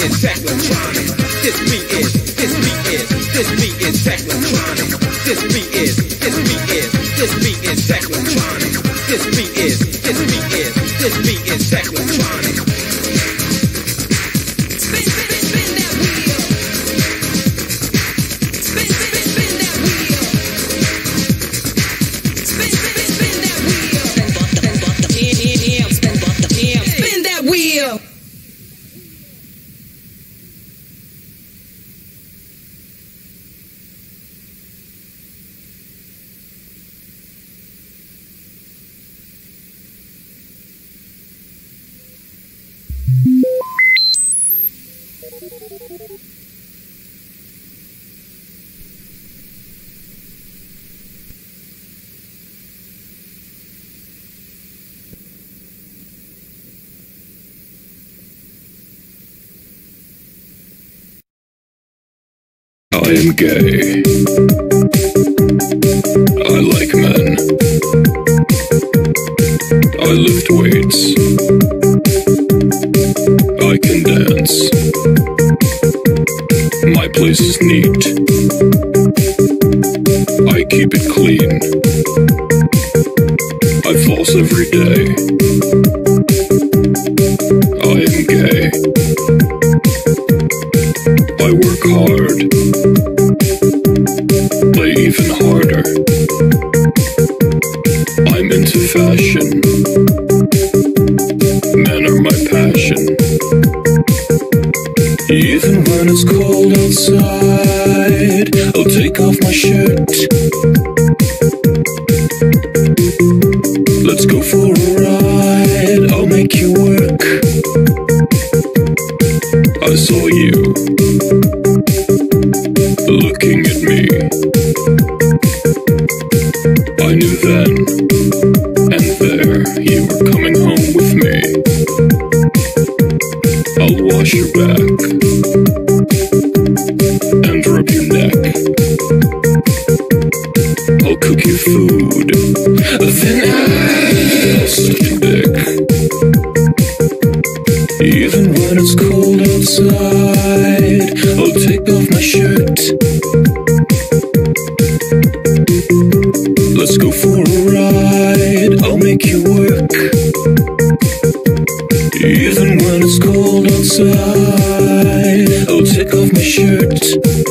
is technotronic. This beat is technotronic. This beat is technotronic. This beat is technotronic. This beat is technotronic. I am gay. I like men. I lift weights. I can dance. My place is neat. I keep it clean. I floss every day. I am gay. I work hard. Play even harder. I'm into fashion. Men are my passion. Even when it's cold outside, I'll take off my shirt. Let's go for a ride, I'll make you work. I saw you looking at me. I knew then and there you were coming home with me. I'll wash your back and rub your neck. I'll cook you food, then I'll suck your dick. Even when it's cold outside, I'll take off my shirt. Let's go for a ride, I'll make you work. Even when it's cold outside, I'll take off my shirt.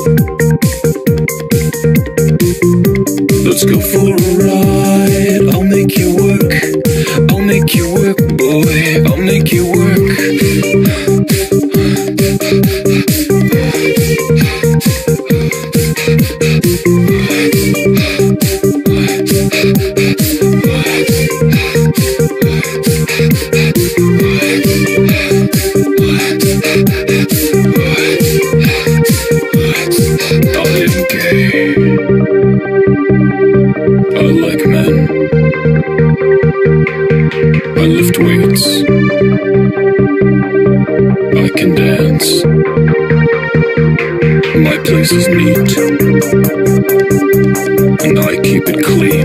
Let's go for a ride, I'll make you work. I'll make you work, boy, I'll make you work. I like men. I lift weights. I can dance. My place is neat, and I keep it clean.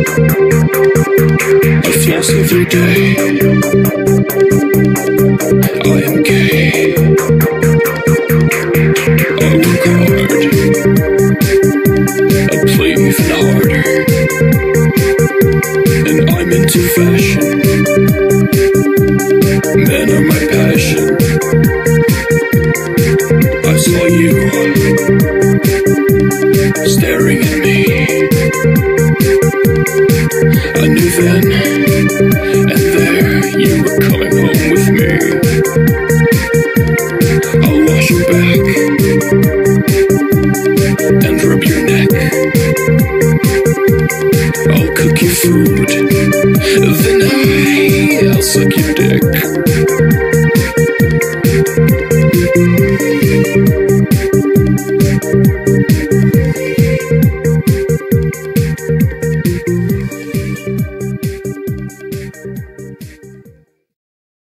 I floss every day. I am gay. I work hard. I play even harder. And I'm into